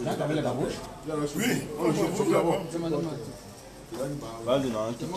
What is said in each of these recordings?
Là, t'avais la bouche. Oui, on le chauffe d'abord. Vas-y, non, un petit peu.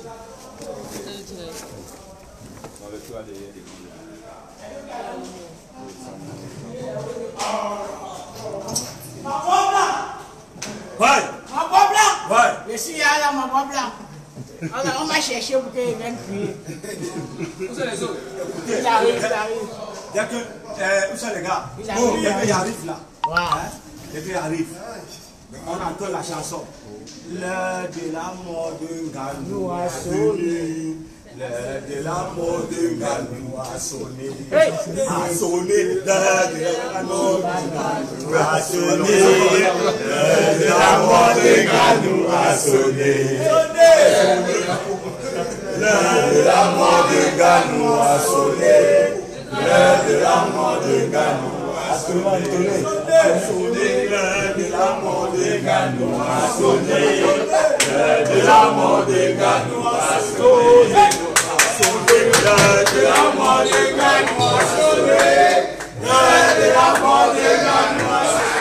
Ma pomme là. Ouais. Ma pomme là. Ouais. Je suis là, ma pomme là. Alors, on m'a cherché pour qu'il vienne crier. Où sont les autres? Il arrive, il arrive. Il y a que. Où sont les gars? Il arrive. Il arrive là. Voilà. Et puis il arrive. On entend la chanson. L'heure de la mort d'un gars nous a sonné. L'heure de la mort d'un gars nous a sonné. A sonné. L'heure de la mort d'un gars nous a sonné. L'heure de la mort d'un gars nous a sonné. L'heure de la mort d'un gars nous a sonné. L'heure de la mort d'un gars nous a sonné. L'heure de la mort d'un gars nous a sonné. L'heure de la mort d'un gars nous a sonné. L'heure de la mort d'un gars nous a sonné. L'heure de la mort d'un gars nous a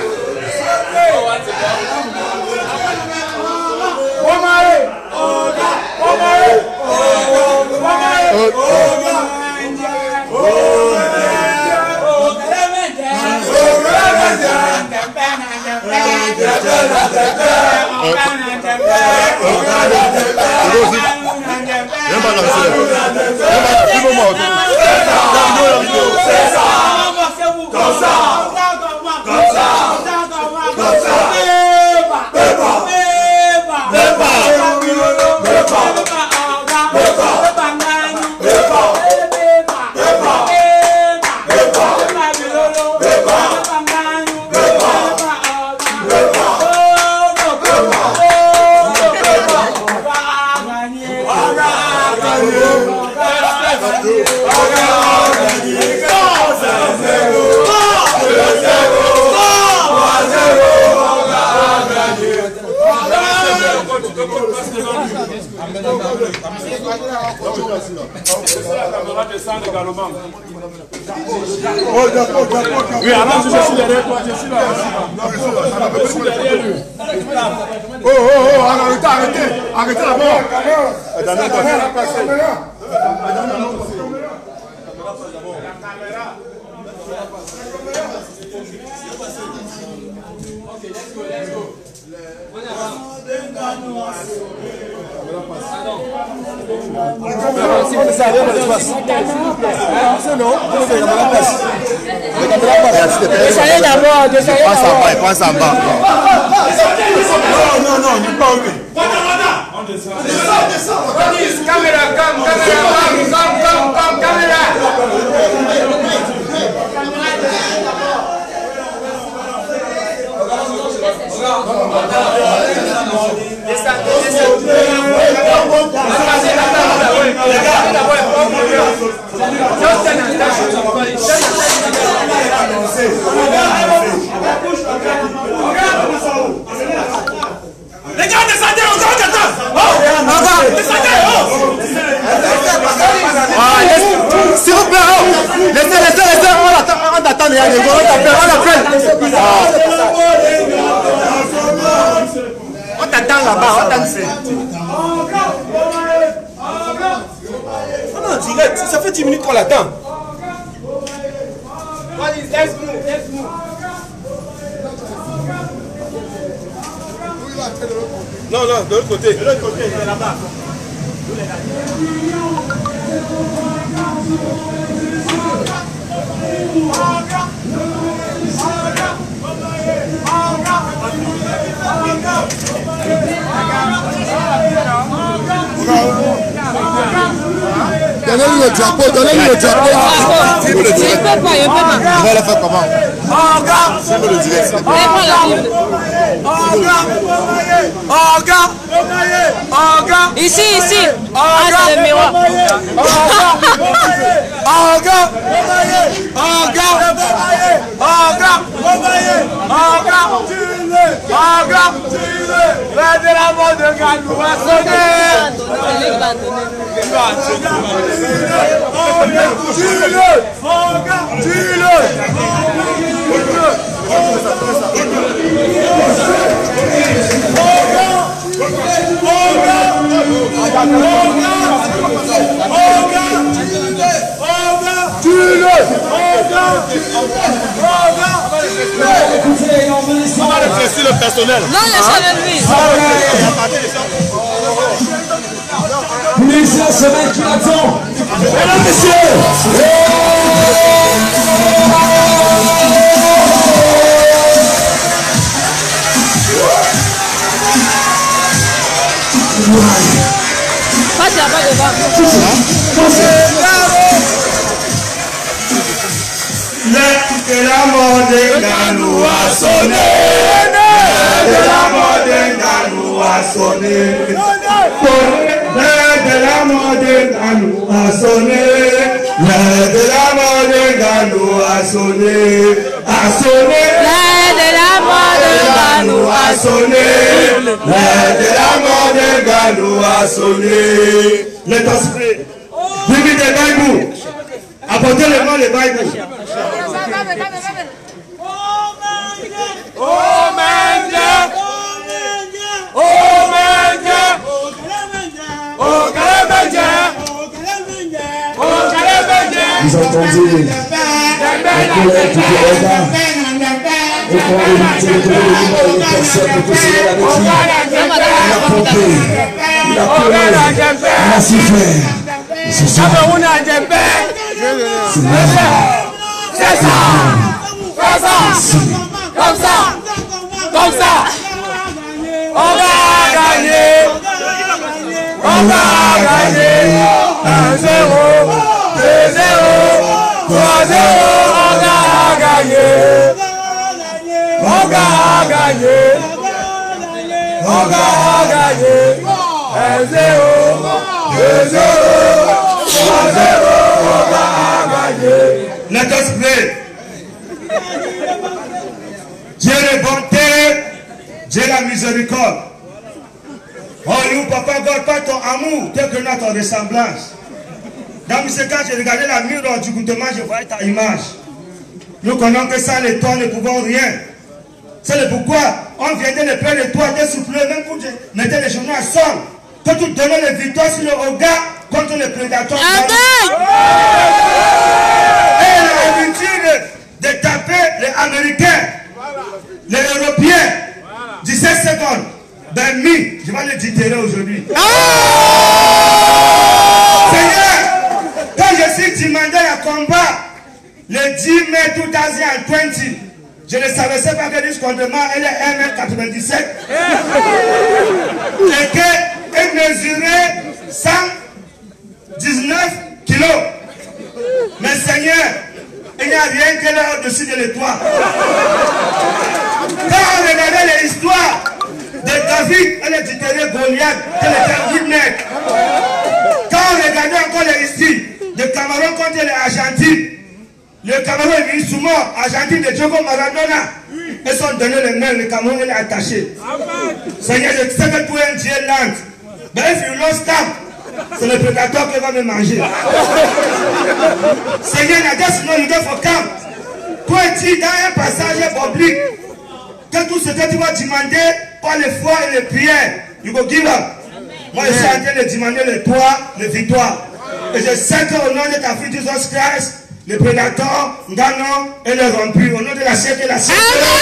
Oui, alors je suis derrière toi, je suis là. Je suis derrière lui. Arrêtez d'abord. Descendez d'abord, descendez d'abord. Prends ça en bas. Non, n'est pas ok. Caméra, caméra. Les gars, descendez, on descendez. S'il vous plaît, laissez, on attend, on appelle. On t'attend là-bas, on t'attend. On est en direct, ça fait 10 minutes qu'on l'attend. Non, de l'autre côté. De l'autre côté, c'est là-bas. Donnez-lui le drapeau, donnez-lui le drapeau. Si vous le direz. Il peut pas. Il va le faire comment? Si vous le direz, s'il te plaît. Ici. Ah, c'est le miroir. Tue-le. le personnel. Non, il y a ça de lui. Mais c'est la semaine qui l'attend. Mesdames, messieurs. Passe là-bas devant. Que la mort de Ganou a sonné. De la mort de Ganou a sonné. De la mort de Ganou a sonné. De la mort de Ganou a sonné. A sonné. De la mort de Ganou a sonné. De la mort de Ganou a sonné. Let us pray. Give me the Bible. Apportez le nom de Bible. Vous entendez la colère du Jéhovah. Et pour éviter de donner une personne qui peut se lever avec lui, il a pompé, il a pleuré, il a souffert. Et ce soir, c'est C'est ça. Comme ça. On va gagner. 1-0, 2-0, 3-0. On va gagner. 1-0, 2-0, 3-0. On va gagner. Let us pray. Dieu est bonté, Dieu la miséricorde. Oh, nous, Papa God, pas ton amour, tel que notre ressemblance. Dans ce cas, j'ai regardé la miroir du goûtement, je voyais ta image. Nous connaissons que ça, les toi, ne pouvons rien. C'est le pourquoi on viendrait de près de toi, de souffler, même pour mettre les journaux à sol. Que tu donnes les victoires sur le regard contre les prédateurs. Et l'habitude de taper les Américains, les Européens, 17 secondes. Ben, je vais le ditérer aujourd'hui. Seigneur, quand je suis demandé à combat le 10 mai 2020, je ne savais pas que ce qu'on demande, elle est 1m97 et qu'elle mesurait 119 kilos. Mais Seigneur, il n'y a rien qu'elle est au-dessus de l'étoile. Quand on regardait l'histoire de David, elle est déterrée Goliath, elle était 8 mètres. Quand on regardait encore l'histoire de Cameroun contre l'Argentine, le Cameroun est venu sous mort, Argentine de Diogo Maradona, ils sont donné les mains, le Cameroun est attaché. Seigneur, je sais que tu es un Dieu lent. Mais if you lost time, c'est le prédateur qui va me manger. Seigneur, I just know you go for camp. Toi, tu dans un passage public, que tout ce que tu vas demander par les foi et les prières, you go give up. Moi, je suis en train de demander le toi, les victoires. Et je sais qu'au nom de ta fille Jesus Christ, le prédateur, Ngano et le rompu, au nom de la siècle et la siècle.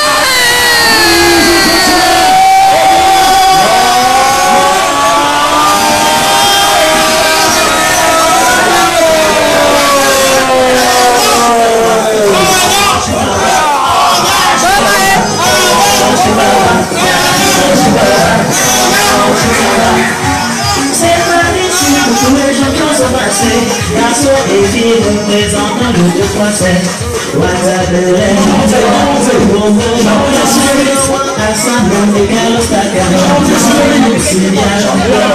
Tous les gens qui ont se passé, garçons et filles représentant le 2 français. WhatsApp de l'air, assemblons des carlos tacanos. S'il y a champion,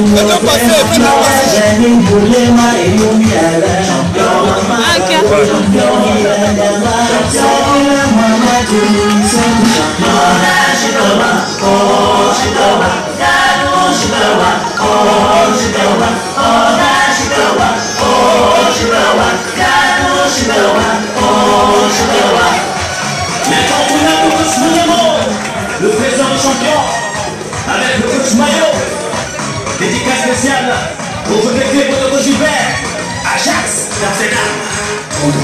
j'ai mis pour les mains et nous mis à la champion. Champion, il a d'abord, c'est la maman de nous, c'est le champion. Chidoba, oh Chidoba, Gano Chidoba, oh Chidoba, oh Chidoba, oh Chidoba, Gano Chidoba, oh Chidoba. Maintenant, on a le coach Moulemo, le président champion, avec le coach Mayo. Dédicace spéciale au protecteur Bototo Gilbert, Ajax, Arsenal.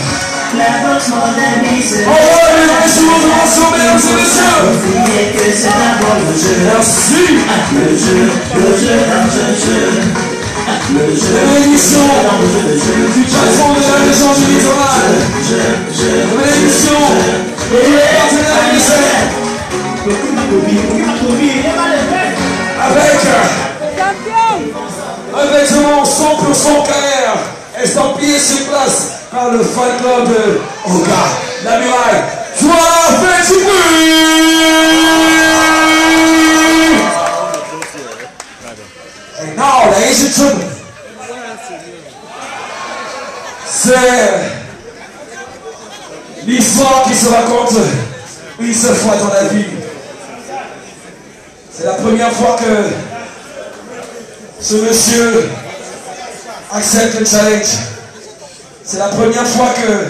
La boxe modernise. Oh, les mesdames et messieurs. pour son carrière, estampillé sur place par le fan club de Oka, la muraille. Toi, fais du bruit! And now, ladies and gentlemen, c'est l'histoire qui se raconte une seule fois dans la vie. C'est la première fois que ce monsieur accepte le challenge. C'est la première fois que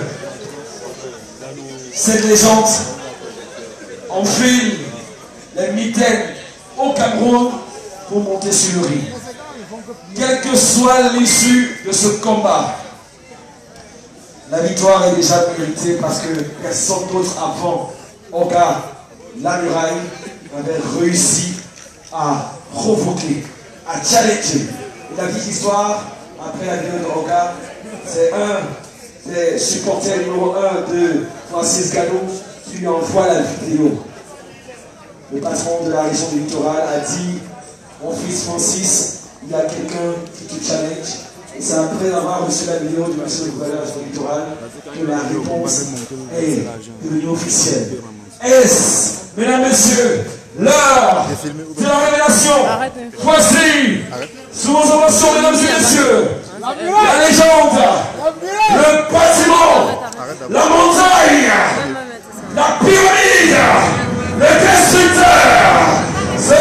cette légende enfile les mitaines au Cameroun pour monter sur le ring. Quelle que soit l'issue de ce combat, la victoire est déjà méritée parce que personne d'autre avant Oka, la muraille, avait réussi à provoquer, à challenger. Et la petite histoire, après la vidéo de Oka, c'est un des supporters numéro 1 de Francis Gano qui lui envoie la vidéo. Le patron de la région du littoral a dit: mon fils Francis, il y a quelqu'un qui te challenge. Et c'est après avoir reçu la vidéo du monsieur du gouverneur du littoral que la réponse est devenue officielle. Est-ce, mesdames, messieurs, l'heure de la révélation? Voici, sous vos ovations, mesdames et messieurs, la légende, le bâtiment, la montagne, la pyramide, le destructeur, se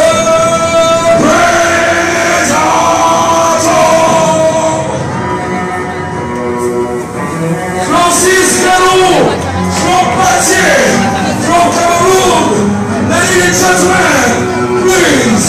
Francis Gano, from Batier, from Cameroon, ladies and gentlemen, please,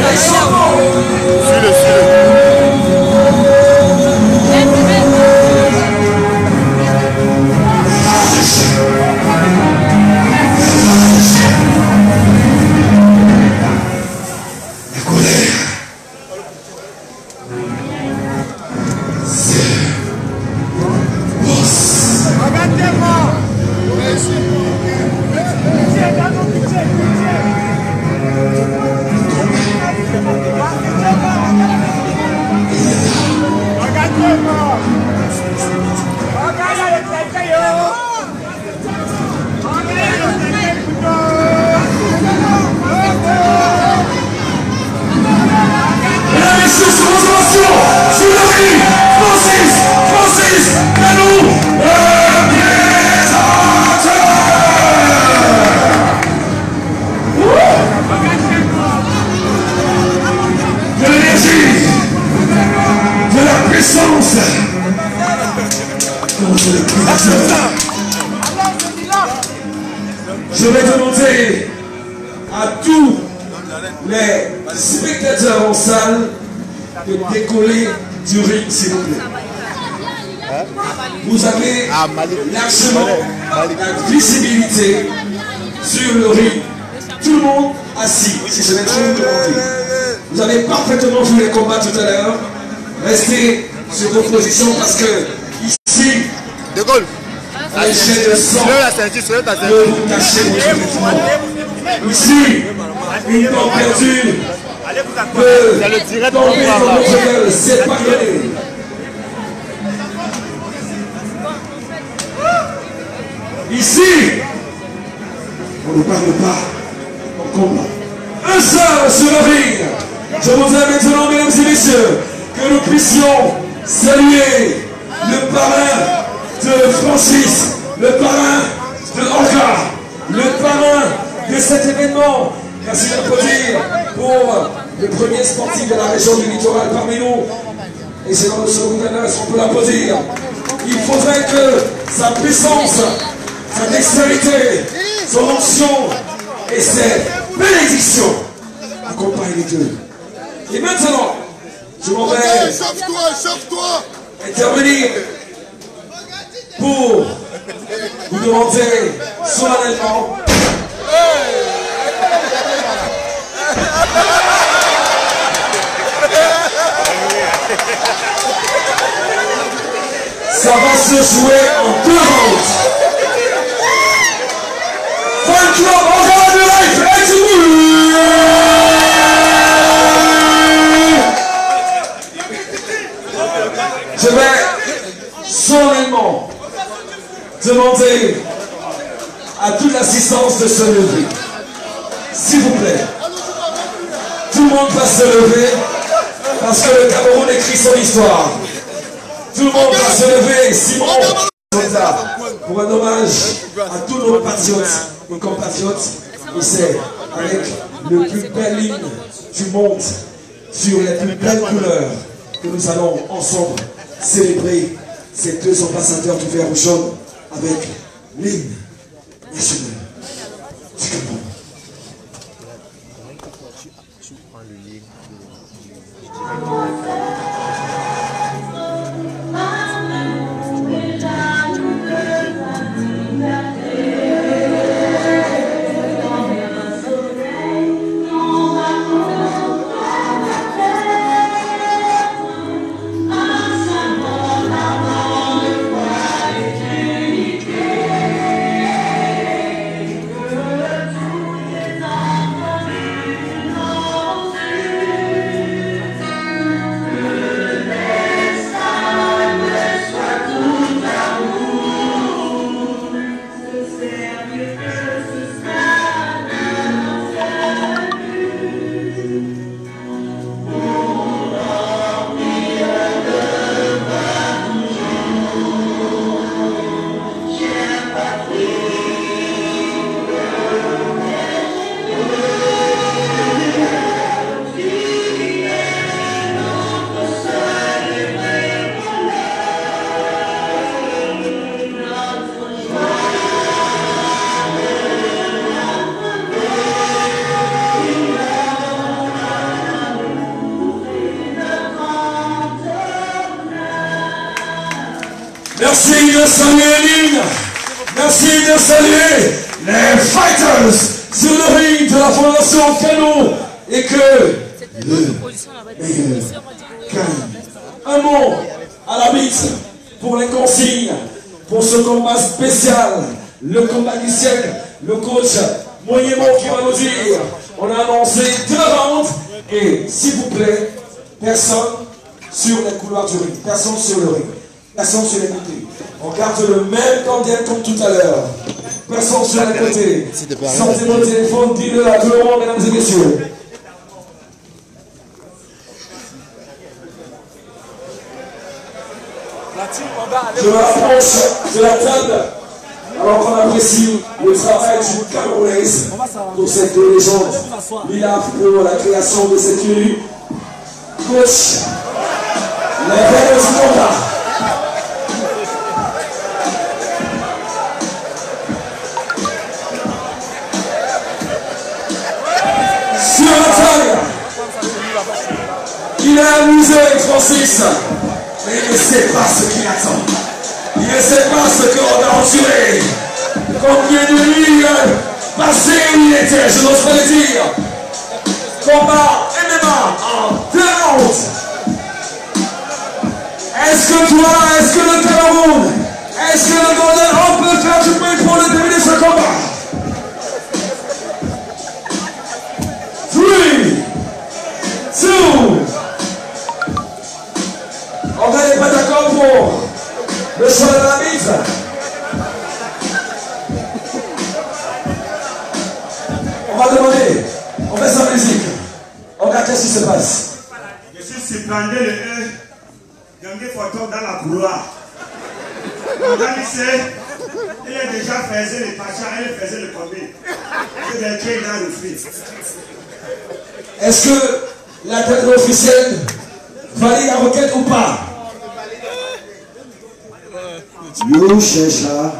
je vais demander à tous les spectateurs en salle de décoller du ring, s'il vous plaît. Vous avez largement la visibilité sur le ring. Tout le monde assis, si je vais trop vous demander. Vous avez parfaitement vu les combats tout à l'heure. Restez sur vos positions parce que ici, De Gaulle. les jets de sang ne vous cachez vos mouvements. Ici, une dent perdue peut tomber dans notre gueule, c'est pas gagné. Ici, on ne parle pas en combat. Un seul sur le ring. Je voudrais maintenant, mesdames et messieurs, que nous puissions saluer le parrain de Francis, le parrain de Oka, le parrain de cet événement. Merci d'applaudir pour le premier sportif de la région du littoral parmi nous. Et c'est dans le second gouverneur, est-ce qu'on peut l'applaudir? Il faudrait que sa puissance, sa dextérité, son onction et ses bénédictions accompagnent les deux. Et maintenant, je m'en vais intervenir pour vous demander solennellement ça va se jouer en 2 rounds. Fan Club Oka la muraille, faites du bruit. demander à toute l'assistance de se lever. S'il vous plaît. Tout le monde va se lever parce que le Cameroun écrit son histoire. Tout le monde va se lever. Simon, pour un hommage à tous nos patriotes et compatriotes. Et c'est avec le plus belle ligne du monde, sur les plus belles couleurs, que nous allons ensemble célébrer ces deux ambassadeurs du vert au jaune avec l'hymne national du Cameroun. Merci de saluer l'hymne. Merci de saluer les fighters sur le ring de la Fondation Canon et que le meilleur gagne. Un mot à la bite pour les consignes, pour ce combat spécial, le combat du siècle. Le coach Moyemo qui va nous dire, on a annoncé 2 rounds et s'il vous plaît, personne sur les couloirs du ring, personne sur le ring. Personne sur les côtés. On garde le même candidate comme tout à l'heure. Personne sur les côtés. Sortez vos téléphones, dites-le à tout le monde, mesdames et messieurs. Je me rapproche de la table. Alors qu'on apprécie le travail du Camerounaise pour cette légende. Lila pour la création de cette tenue. Coach, les verts du combat. Sur la table, il est amusé, Francis, mais il ne sait pas ce qu'il attend. Il ne sait pas ce qu'on a enduré. Combien de nuits passées il était, je n'ose pas le dire. Combat MMA en 2 rounds. Est-ce que toi, est-ce que le Cameroun, est-ce que le Golden Homme peut faire du bruit pour le terminer ce combat? 3, 2. On n'est pas d'accord pour le choix de la mise. On va demander, on met sa musique. On regarde qu'est-ce qui se passe. Je suis surprendu de Gangue Photo dans la couloir. Organisé, il a déjà fait les pachas, il faisait le combat. C'est des trucs dans le fils. Est-ce que la tête officielle valide la requête ou pas? You cherche là.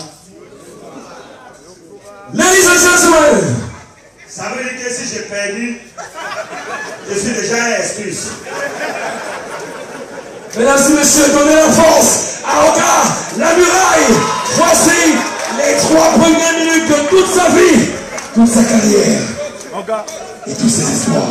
Ladies and gentlemen. Ça veut dire que si j'ai perdu, je suis déjà à l'excuse. Mesdames et messieurs, donnez la force à Oga, la muraille. Voici les 3 premières minutes de toute sa vie, toute sa carrière et tous ses espoirs.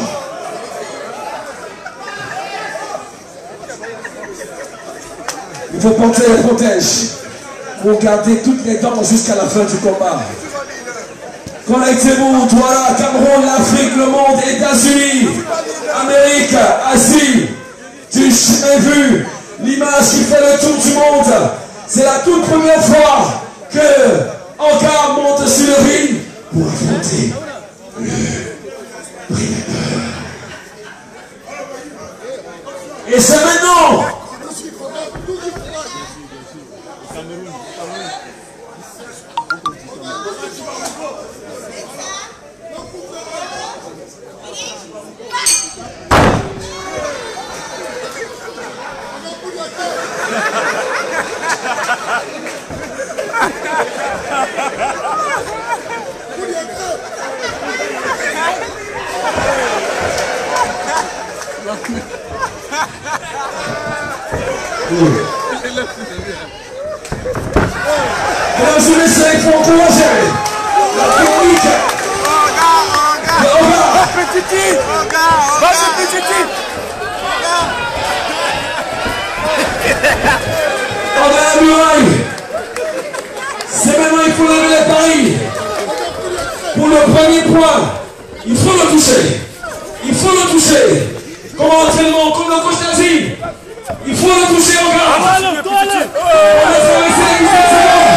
Il faut porter les protèges pour garder toutes les dents jusqu'à la fin du combat. Connectez-vous, Douala, Cameroun, l'Afrique, le monde, États-Unis, Amérique, Asie. Tu as vu l'image qui fait le tour du monde. C'est la toute première fois que Oga monte sur le ring pour affronter le prédateur. Et c'est maintenant. Mesdames et messieurs, il faut encourager la technique de Oga. On a la muraille. C'est maintenant, il faut lever les paris. Pour le premier point, il faut le toucher. Il faut le toucher. Comme entraînement, comme le coach l'a dit. Il faut le toucher, Oga. On va traverser les 17 secondes.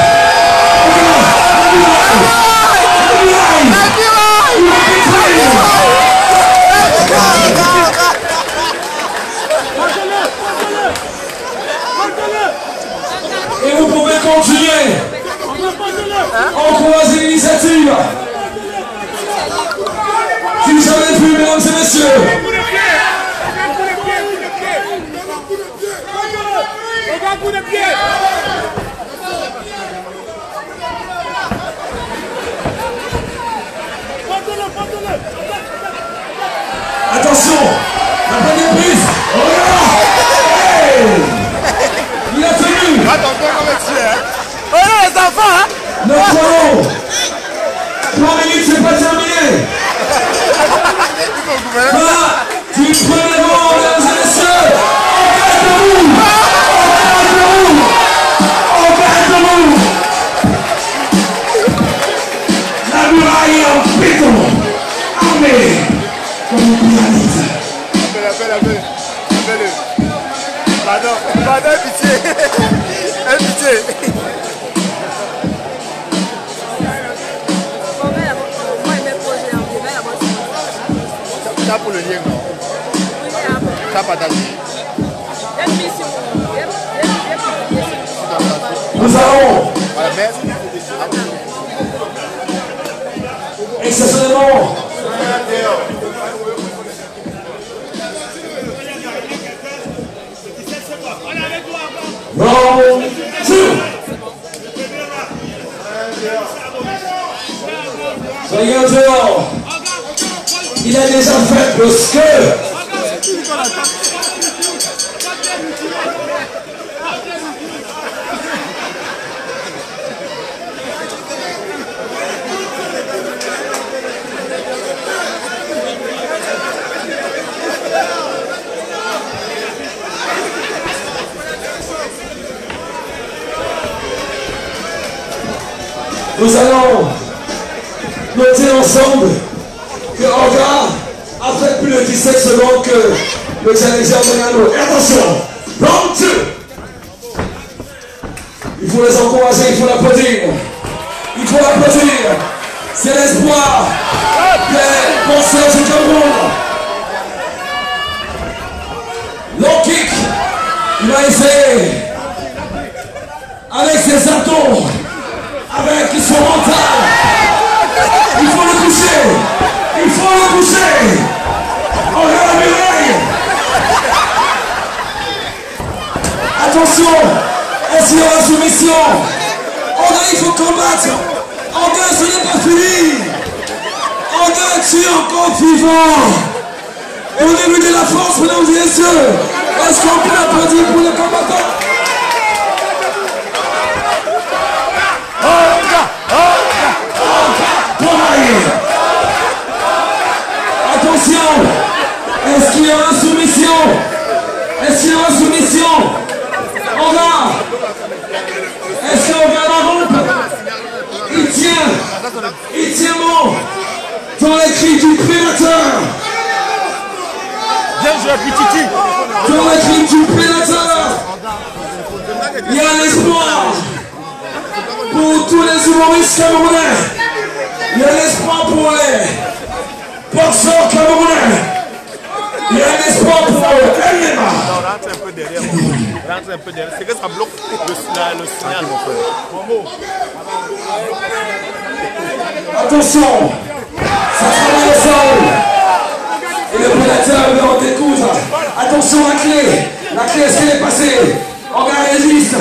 Et vous pouvez continuer. Encourager l'initiative. Si jamais plus, mesdames et messieurs. Attention, la première prise. Hey, il a tenu. Oh non, les enfants, hein? Le chrono. 3 minutes, c'est pas terminé. Du premier rang, mesdames et messieurs. La muraille en béton. Armée. Comme une pyramide. Appelle-le. Pardon, pitié. Pitié. Ça pour le lien, non? Ça partage. Nous allons exceptionnellement round 2. Soyez en dehors. Il a déjà fait le skirt. Nous allons noter ensemble que Oga a fait plus de 17 secondes que le challenger Morgano. Et attention, round 2. Il faut les encourager, il faut l'applaudir. Il faut l'applaudir. C'est l'espoir des boxeurs du Cameroun. Low kick. Il va essayer avec ses atouts. Avec son mental, il faut le toucher, il faut le toucher. On regarde la muraille. Attention, est-ce qu'il y aura soumission? Il faut combattre. Oga, ce n'est pas fini. Oga, tu es encore vivant. Et au début de la France, mesdames et messieurs, est-ce qu'on peut applaudir pour les combattants? Attention, est-ce qu'il y aura soumission? Est-ce qu'il y aura soumission? Oga, est-ce qu'on va la rompre? Il tient bon dans les cris du prédateur. Bien joué, Pititi. Dans les cris du prédateur, il y a l'espoir. pour tous les humoristes camerounais. Il y a l'espoir pour les boxeurs camerounais. Il y a l'espoir pour Elema. Rentre un peu derrière. Rentre un peu derrière. C'est que ça bloque le signal. Attention, ça travaille le sol. Et le prédateur veut en découdre. Attention, la clé, est-ce qu'elle est passée? Orga résiste.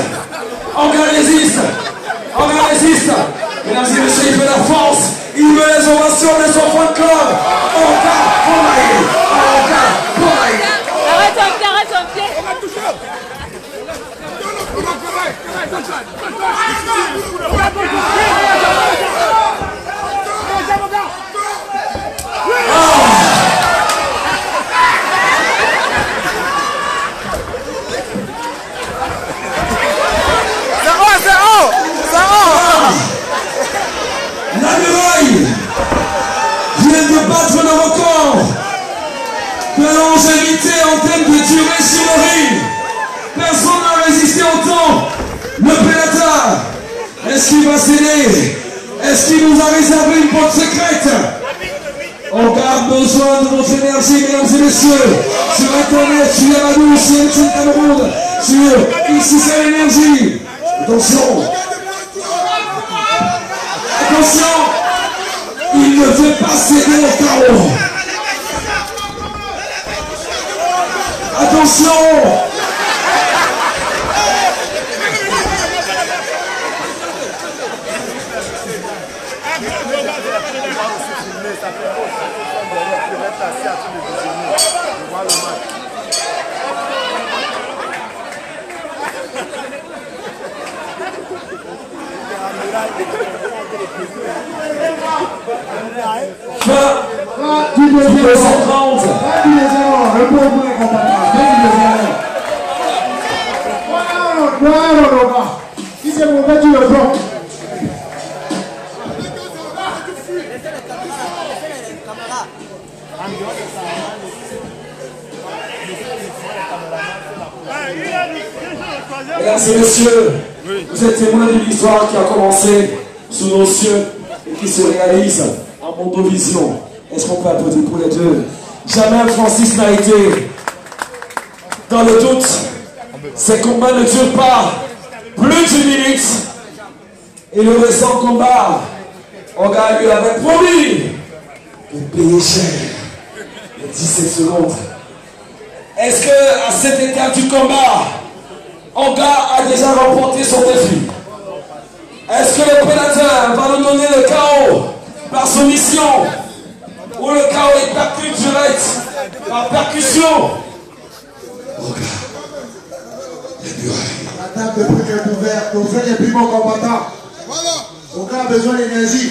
Mesdames et messieurs, il veut la force. Il veut les ovations de son fan club. Orga Pomaye. Arrête ton pied. La muraille vient de battre le record de longévité en termes de durée sur le ring. Personne n'a résisté autant. Le prédateur, est-ce qu'il va céder? Est-ce qu'il nous a réservé une porte secrète? On garde besoin de votre énergie, mesdames et messieurs. Sur Internet, sur Yamadou, sur LTN Cameroun, sur Ici c'est l'énergie. Attention, il ne veut pas céder au chaos. Attention. Fin du deuxième round. Mesdames et messieurs, vous êtes témoins d'une histoire qui a commencé sous nos cieux et qui se réalise en Mondovision. Est-ce qu'on peut applaudir pour les deux? Jamais Francis n'a été dans le doute. Ces combats ne durent pas plus d'une minute. Et le récent combat, Orga lui avait promis de payer cher les 17 secondes. Est-ce qu'à cet état du combat, Orga a déjà remporté son défi? Est-ce que le prédateur va nous donner le chaos par soumission ou le chaos est percu direct par percussion? Orga, les murailles. La table de briques est ouverte, ton frère est plus bon combattant. Orga a besoin d'énergie.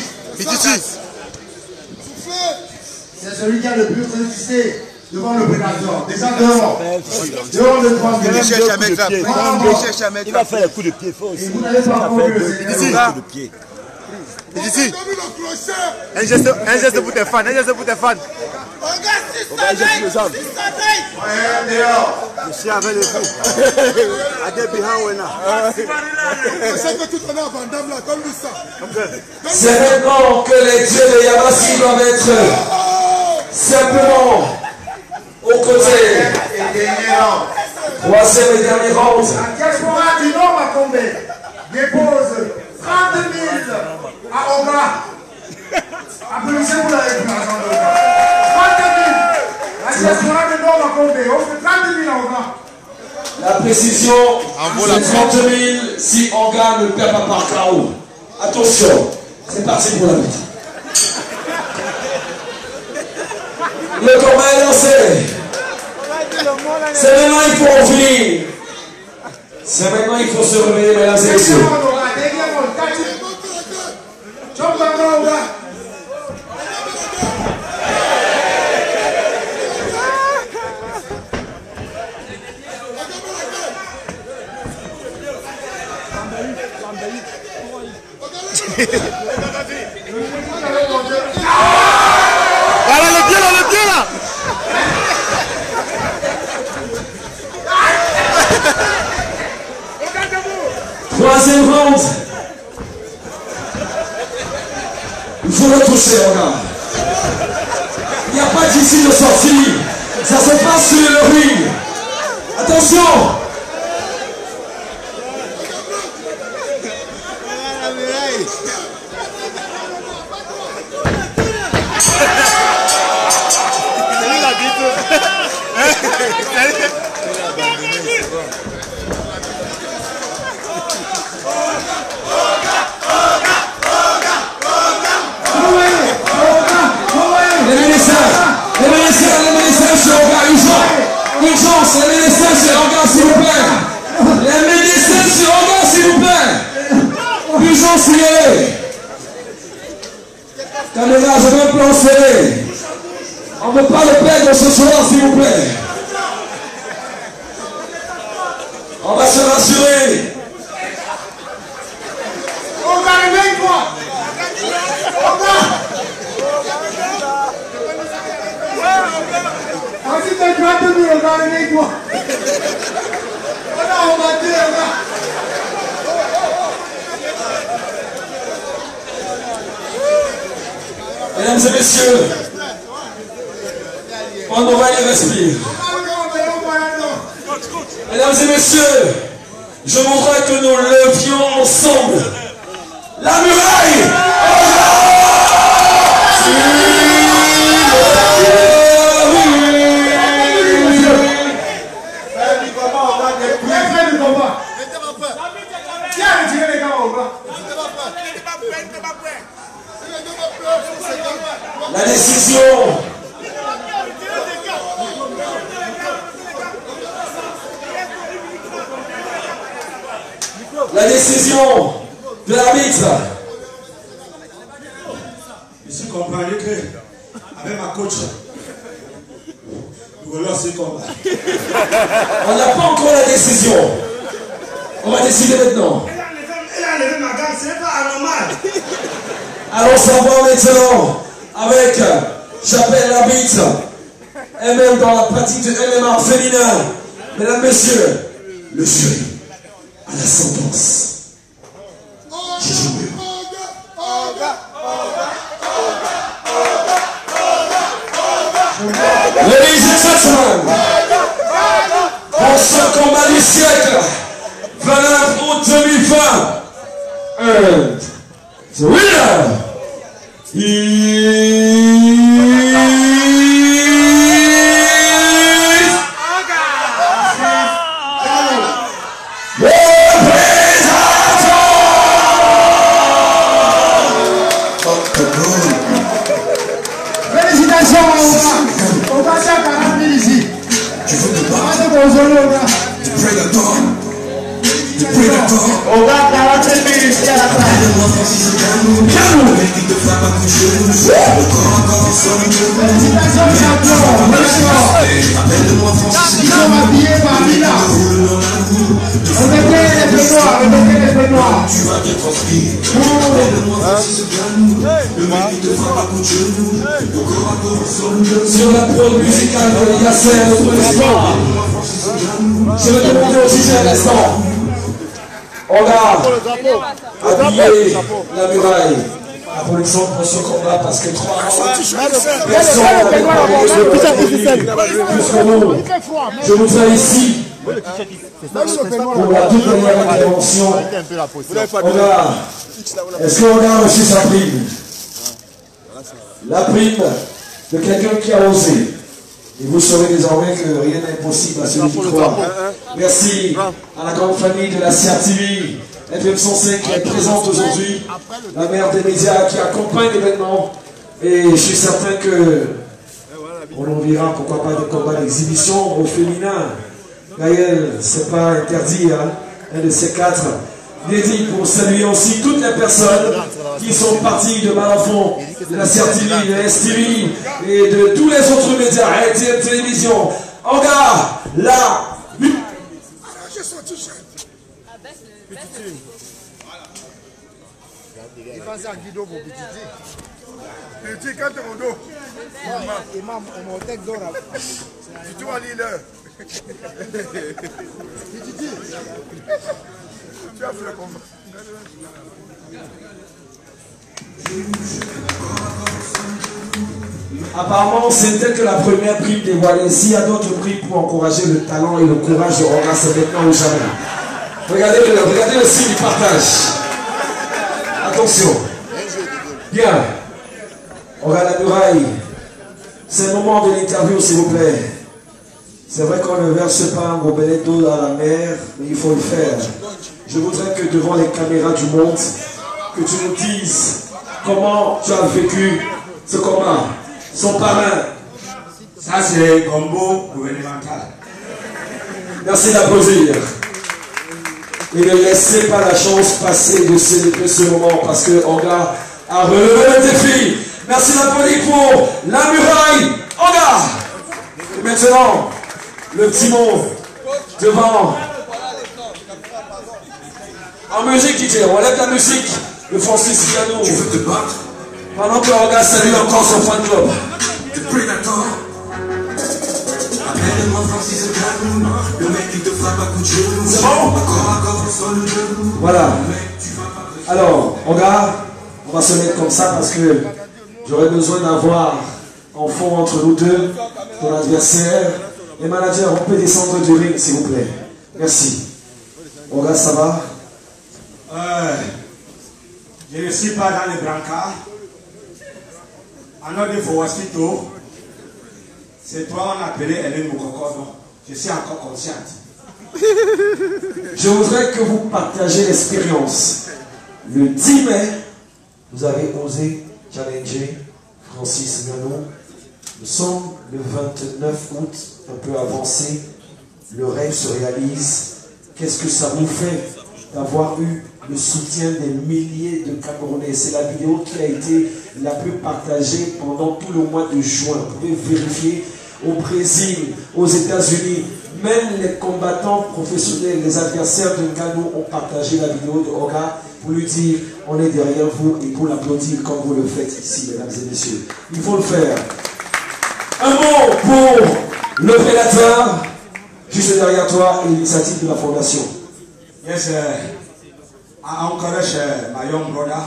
C'est celui qui a le plus résisté devant le prédateur. Déjà dehors. Dehors de 3 minutes. Il va faire un coup de pied fort aussi. Et vous n'avez pas encore vu le Sénégal. Ici. Un geste pour tes fans. Je suis avec le fou. C'est maintenant que les dieux de Yabassi doivent être simplement aux côtés. Troisième et dernier round. La diaspora du Nord Makombe dépose 30 000 à Orga. Applaudissez pour la récupération de Orga. 30 000. La diaspora du Nord Makombe offre 30 000 à Orga. La précision, c'est 30 000 si Orga ne perd pas par KO. Attention, c'est parti pour la lutte. Le combat est lancé. C'est maintenant il faut en finir. C'est maintenant il faut se réveiller, mesdames et messieurs. Voilà le pied là. Troisième round. toucher, regarde. Il n'y a pas d'issue de sortie. Ça se passe sur le ring. Attention. Urgence, les médecins sur Oga, s'il vous plaît. Les médecins sur Oga, s'il vous plaît. Urgence, signalée. Caméra, je veux un plan serré. On ne veut pas le perdre ce soir, s'il vous plaît. On va se rassurer. Oga, réveille-toi. Oga. Vas-y, t'es droit de nous, Oga, réveille-toi. On va dire, Oga. Mesdames et messieurs, on va y respirer. Mesdames et messieurs, je voudrais que nous levions ensemble la muraille. La décision de l'arbitre. Je suis comprendu que avec ma coach, nous voulons ce combat. On n'a pas encore la décision. On va décider maintenant. Elle a levé ma gamme, ce n'est pas anormal. Allons savoir maintenant avec, j'appelle l'arbitre, et même dans la pratique de MMA féminin. Mesdames, messieurs, le jury à la sentence. J'ai joué. Ladies and gentlemen, pour ce combat du siècle, 29 août 2020, and the winner Félicitations, Oga. Oga, c'est 40 000 ici. Tu veux te battre? C'est bonjour, Oga. Tu prédateur. Tu prédateur. Oga, 40 000 ici à la fin. Aide-moi, Francis Ganou. Le mec qui te frappe à coups de genou. Le corps encore ensemble. Félicitations, champion. Appelle-moi Francis Ils sont habillés par Mila. Remettez les feux noirs, remettez les feux noirs. Tu vas bien transpirer. Appelle-moi Francis Ganou. Le mec qui te frappe à coups de genou. Le corps encore ensemble. Sur la prod musicale de Yasser, notre espoir. Je vais demander au DJ à l'instant. On a habillé la muraille. Applaudissons pour ce combat parce que 3 personnes je vous fais ici pour la toute dernière intervention. Est-ce qu'on a reçu sa prime? La prime de quelqu'un qui a osé. Et vous saurez désormais que rien n'est impossible à celui qui croit. Merci à la grande famille de la CRTV, FM 105 qui est présente aujourd'hui, la mère des médias qui accompagne l'événement. Et je suis certain que on en verra, pourquoi pas, des combats d'exhibition au féminin. Gaël, c'est pas interdit, hein, un de ces 4. Dédié pour saluer aussi toutes les personnes qui sont parties de Malafon, de la CRTV, de la STV et de tous les autres médias, RTL Télévision. Oga, la Il pense à Guido pour Pititi. Pititi, quand t'es au dos. Imam, on m'a tête d'or. Tu vois l'île. Pititi. Tu as fait le combat. Apparemment, c'était que la première prime dévoilée. S'il y a d'autres primes pour encourager le talent et le courage de Oga, c'est maintenant ou jamais. Regardez le signe du partage. Attention. Bien. Oga La Muraille. C'est le moment de l'interview, s'il vous plaît. C'est vrai qu'on ne verse pas un gobelet d'eau dans la mer, mais il faut le faire. Je voudrais que devant les caméras du monde, que tu nous dises comment tu as vécu ce combat. Son parrain. Ça, c'est Gombo gouvernemental. Merci d'applaudir. Et ne laissez pas la chance passer de célébrer ce moment parce que Oga a relevé le défi. Merci d'applaudir pour La Muraille. Oga. Et maintenant, le petit monde devant. En musique, DJ, on lève la musique. Le Francis Piano. Tu veux te battre? Pendant que Oga salue encore son fan club. T'es prédateur. Appelle-moi Francis Piano. Le mec qui te frappe à coups de genou. C'est bon? Encore à corps sur le genou. Voilà. Alors, Oga, on va se mettre comme ça parce que j'aurais besoin d'avoir en fond entre nous deux ton adversaire. Les managers, on peut descendre du ring, s'il vous plaît. Merci. Oga, ça va? Je ne suis pas dans les brancards. En ordre de Fowasito, c'est toi on appelé Hélène Moukoko, non? Je suis encore consciente. Je voudrais que vous partagiez l'expérience. Le 10 mai, vous avez osé challenger Francis Piano. Nous sommes le 29 août, un peu avancé. Le rêve se réalise. Qu'est-ce que ça vous fait d'avoir eu le soutien des milliers de Camerounais? C'est la vidéo qui a été la plus partagée pendant tout le mois de juin. Vous pouvez vérifier au Brésil, aux États-Unis. Même les combattants professionnels, les adversaires de Ngannou ont partagé la vidéo de Oga pour lui dire on est derrière vous et pour l'applaudir comme vous le faites ici, mesdames et messieurs. Il faut le faire. Un mot pour le prédateur, juste derrière toi, et l'initiative de la fondation. Yes, I encourage my young brother,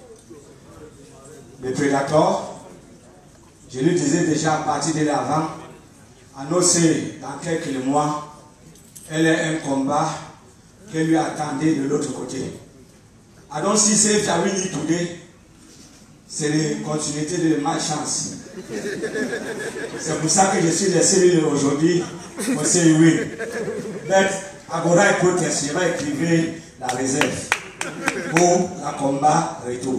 le Predator. Je lui disais déjà à partir de l'avant, annoncé dans quelques mois, elle est un combat que lui attendait de l'autre côté. I don't see if I win it today. C'est la continuité de ma chance. C'est pour ça que je suis laissé aujourd'hui pour say win. But I go write protest, je vais écrire la réserve pour la combat retour.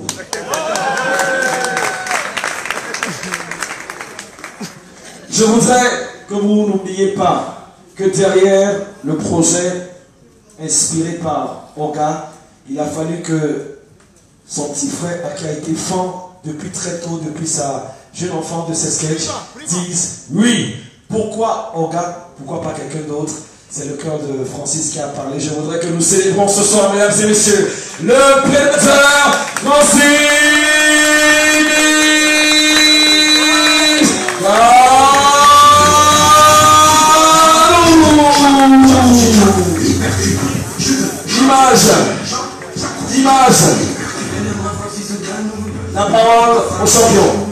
Je voudrais que vous n'oubliez pas que derrière le projet inspiré par Oga, il a fallu que son petit frère, qui a été fan depuis très tôt, depuis sa jeune enfant de ses sketchs, dise oui. Pourquoi Oga? Pourquoi pas quelqu'un d'autre? C'est le cœur de Francis qui a parlé. Je voudrais que nous célébrons ce soir, mesdames et messieurs, le prédateur Francis. D'image. La parole au champion.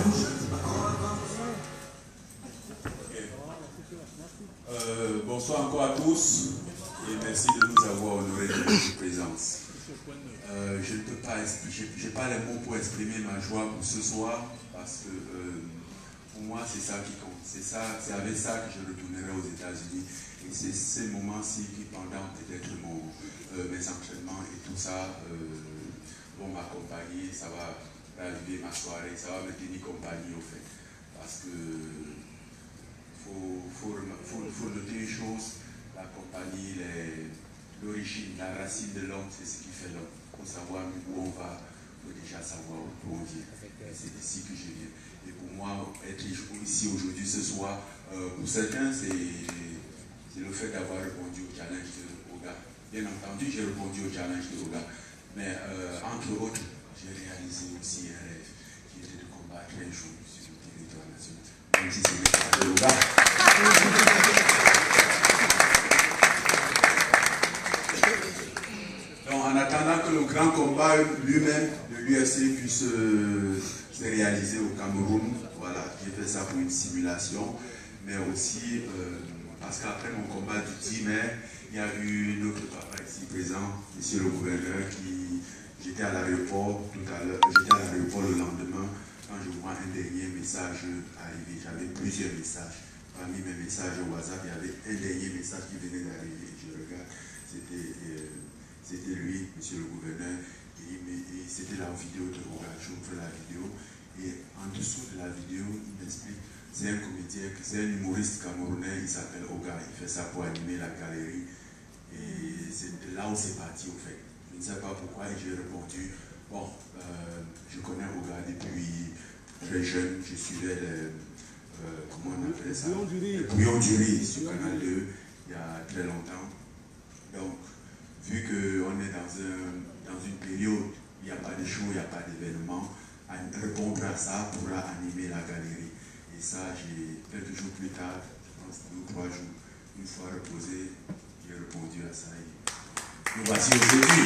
Bonsoir encore à tous et merci de nous avoir honorés de votre présence. Je ne peux pas, j'ai pas les mots pour exprimer ma joie pour ce soir parce que pour moi c'est ça qui compte. C'est avec ça que je retournerai aux États-Unis et c'est ces moments-ci qui pendant peut-être mes entraînements et tout ça vont m'accompagner, ça va raviver ma soirée, ça va me tenir compagnie au fait parce que faut noter une chose, la compagnie, l'origine, la racine de l'homme, c'est ce qui fait l'homme. Pour savoir où on va, il faut déjà savoir où on vient. C'est d'ici que je viens. Et pour moi, être ici aujourd'hui, ce soir, pour certains, c'est le fait d'avoir répondu au challenge de Oga. Bien entendu, j'ai répondu au challenge de Oga. Mais entre autres, j'ai réalisé aussi un rêve qui était de combattre un jour sur le territoire national. Même si ce n'est pas de Oga. Donc, en attendant que le grand combat lui-même de l'UFC puisse se réaliser au Cameroun, voilà, je fait ça pour une simulation, mais aussi parce qu'après mon combat du 10 mai, il y a eu notre papa ici présent, monsieur le gouverneur, j'étais à l'aéroport tout à l'heure, j'étais à l'aéroport le lendemain, quand je vois un dernier message arriver, j'avais plusieurs messages. Parmi mes messages au WhatsApp, il y avait un dernier message qui venait d'arriver. Je regarde, c'était lui, monsieur le gouverneur, et c'était la vidéo de Oga. Je vous fais la vidéo, et en dessous de la vidéo, il m'explique, c'est un comédien, c'est un humoriste camerounais, il s'appelle Oga, il fait ça pour animer la galerie, et c'est de là où c'est parti au fait. Je ne sais pas pourquoi, et j'ai répondu, bon, je connais Oga depuis très jeune, je suivais comment on appelait ça, Bouillon du riz sur Canal 2 il y a très longtemps. Donc, vu qu'on est dans une période où il n'y a pas de show, il n'y a pas d'événement, répondre à ça pourra animer la galerie. Et ça, quelques jours plus tard, je pense 2 ou 3 jours, une fois reposé, j'ai répondu à ça. Et nous voici aujourd'hui.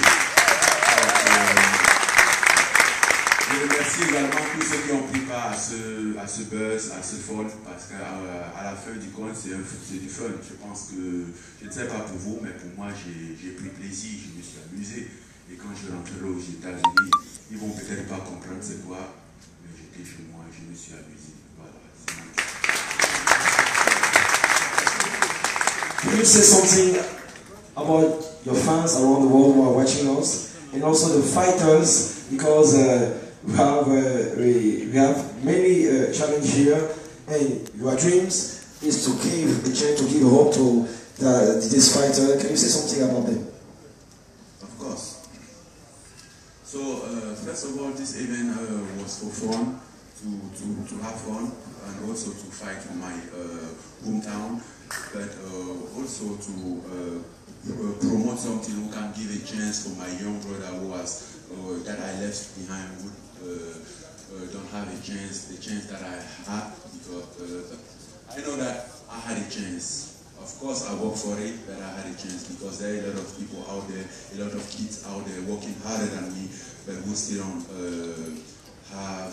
Je remercie également tous ceux qui ont pris part à ce buzz, à ce fun, parce qu'à la fin du compte, c'est du fun. Je pense que, je ne sais pas pour vous, mais pour moi, j'ai pris plaisir, je me suis amusé. Et quand je rentrerai aux États-Unis, ils ne vont peut-être pas comprendre c'est quoi, mais j'étais chez moi et je me suis amusé. Voilà. Can you say something about your fans around the world who are watching us, and also the fighters, because we have many challenges here, and your dreams is to give a chance, to give hope to this fighter. Can you say something about them? Of course. So first of all, this event was for fun, to have fun, and also to fight for my hometown, but also to promote something who can give a chance for my young brother who was that I left behind, who don't have a chance, the chance that I had, because I know that I had a chance. Of course, I worked for it, but I had a chance because there are a lot of people out there, a lot of kids out there working harder than me, but who still don't have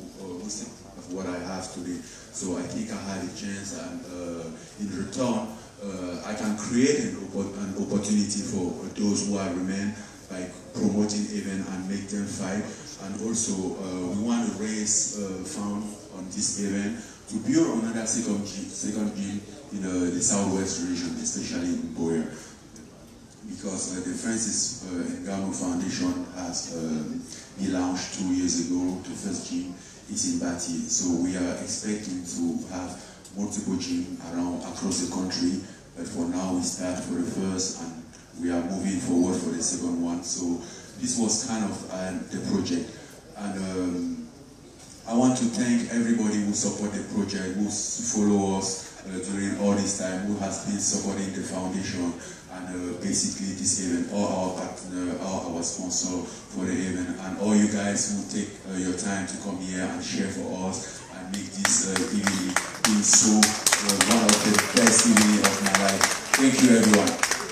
what I have today. So I think I had a chance, and in return, I can create an opportunity for those who are remain by promoting event and make them fight. And also, we want to raise funds on this event to build another second gym in the southwest region, especially in Boyer. Because the Francis Ngannou Foundation has been launched 2 years ago. The first gym is in Bati. So we are expecting to have multiple gyms across the country. But for now, we start for the first, and we are moving forward for the second one. So this was kind of the project. And I want to thank everybody who support the project, who follow us during all this time, who has been supporting the foundation, and basically this event, all our partners, all our sponsors for the event, and all you guys who take your time to come here and share for us and make this evening being so one of the best evenings of my life. Thank you, everyone.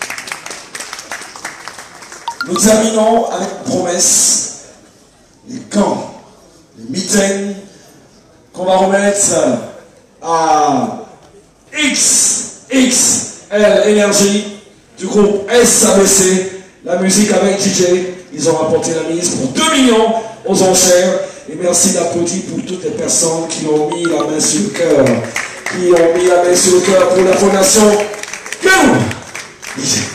Nous terminons avec une promesse, les camps, les meetings qu'on va remettre à XXL Energy du groupe SABC, la musique avec DJ. Ils ont rapporté la mise pour 2 millions aux enchères. Et merci d'applaudir pour toutes les personnes qui ont mis la main sur le cœur, pour la fondation. DJ.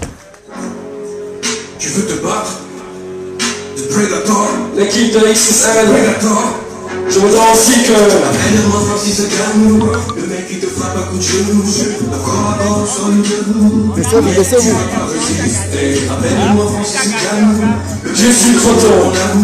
Tu veux te battre? The Predator. L'équipe de XXL. Je voudrais aussi que... Appelle-moi Francis Ngannou, le mec qui te frappe à coups de genou, encore à bord sur le genou. Laissez-vous. Appelle-moi Francis Ngannou, juste une photo.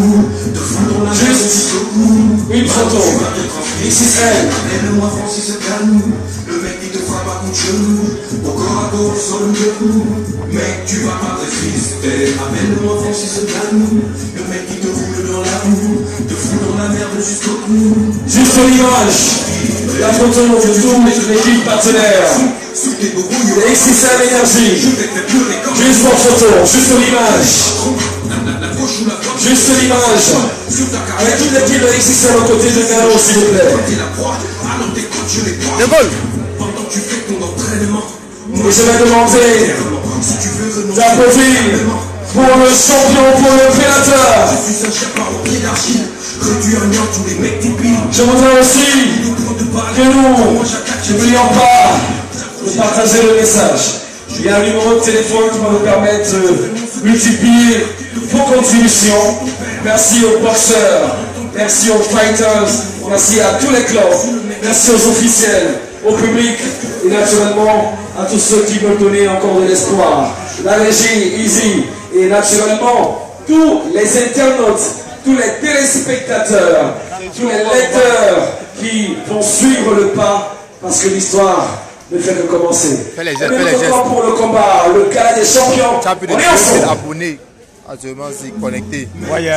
Juste une photo. XXL. Appelle-moi Francis Ngannou, le mec qui te frappe à coups de genou, encore à bord sur le genou. Mec, tu vas pas résister. Appelle-moi Francis Ngannou, le mec qui te roule dans la roue, te fout dans la merde jusqu'au cou. Juste l'image, la photo de toute l'équipe partenaire de XXL Energy. Juste pour photo, juste l'image. Juste l'image. Avec toute l'équipe de XXL aux côtés de Ngannou, s'il vous plaît. Alors t'écoutes, je les crois. Décolle. Pendant que tu fais ton entraînement. Et je vais demander ta profil pour le champion, pour le créateur. Je suis un chef en pied d'argile. Réduit en néant tous les mecs débiles. Je voudrais aussi que nous n'oublions pas de partager le message. Il y a un numéro de téléphone qui va nous permettre de multiplier vos contributions. Merci aux boxeurs, merci aux fighters, merci à tous les clubs, merci aux officiels, au public et naturellement à tous ceux qui veulent donner encore de l'espoir. La régie, Easy, et naturellement tous les internautes, tous les téléspectateurs, tous les lecteurs qui vont suivre le pas parce que l'histoire ne fait que commencer. Fais les gestes, fais les gestes. Pour le combat, le gala des champions. Tu as plus de On est ensemble. 2000 abonnés. Actuellement, c'est connecté. Voyez,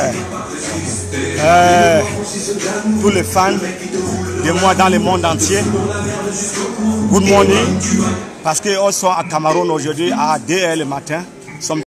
tous les fans de moi dans le monde entier, good morning, parce qu'on sont à Cameroun aujourd'hui à 2h le matin.